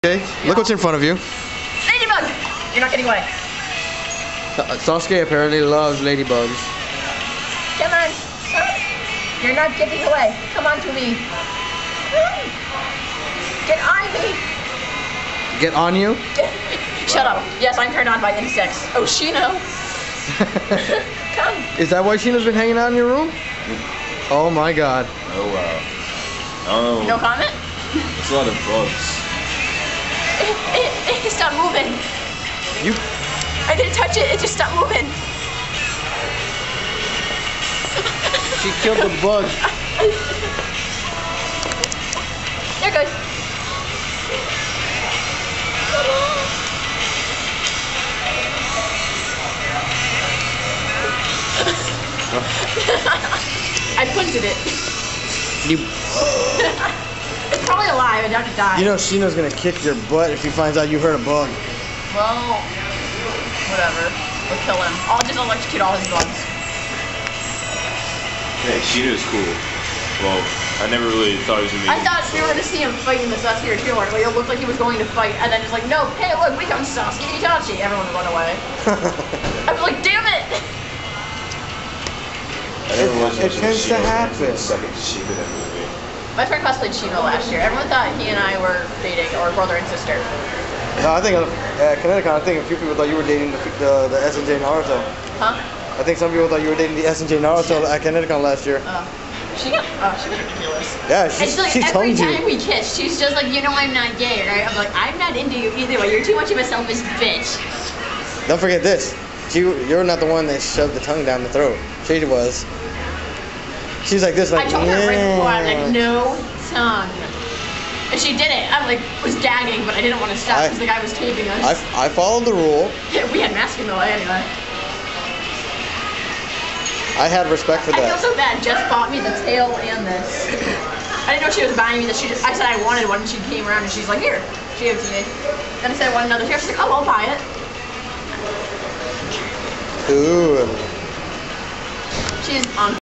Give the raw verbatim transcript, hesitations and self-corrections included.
Okay, look what's in front of you. Ladybug! You're not getting away. Uh, Sasuke apparently loves ladybugs. Come on. You're not getting away. Come on to me. Get on me. Get on you? Shut up. Yes, I'm turned on by insects. Oh, Shino. Come. Is that why Shino's been hanging out in your room? Oh my god. Oh wow. Oh. No comment? It's a lot of bugs. It, it, it just stopped moving. You. I didn't touch it. It just stopped moving. She killed the bug. There it goes. I punted it. You. It's probably alive. I doubt it died. You know Shino's gonna kick your butt if he finds out you hurt a bug. Well, whatever. We'll kill him. I'll just electrocute all his bugs. Hey, Shino's cool. Well, I never really thought he was gonna be. I thought we were gonna see him fighting the Sasuke trailer. Like, it looked like he was going to fight, and then just like, no, hey, look, we found Sasuke Itachi. Everyone run away. I was like, damn it! I never was It tends to happen. Second Shino in that movie. My friend cosplayed Shino last year. Everyone thought he and I were dating, or brother and sister. No, I think at uh, Connecticut, I think a few people thought you were dating the the, the S and J Naruto. Huh? I think some people thought you were dating the S and J Naruto at Connecticut last year. Oh. She got, oh, she got ridiculous. Yeah, she, It's like she every tongued time you. we kiss, she's just like, you know I'm not gay, right? I'm like, I'm not into you either way. You're too much of a selfish bitch. Don't forget this. You, you're not the one that shoved the tongue down the throat. She was. She's like this, like, I told her right before, I was yeah. like, no tongue. And she did it. I like was gagging, but I didn't want to stop I- because the guy was taping us. I, I followed the rule. Yeah, we had masks in the way anyway. I had respect for I feel that. so bad. Jess bought me the tail and this. I didn't know she was buying me this. She just, I said I wanted one, and she came around and she's like, here. She gave it to me. Then I said I want another tail. She's like, oh, I'll buy it. Ooh. She's on.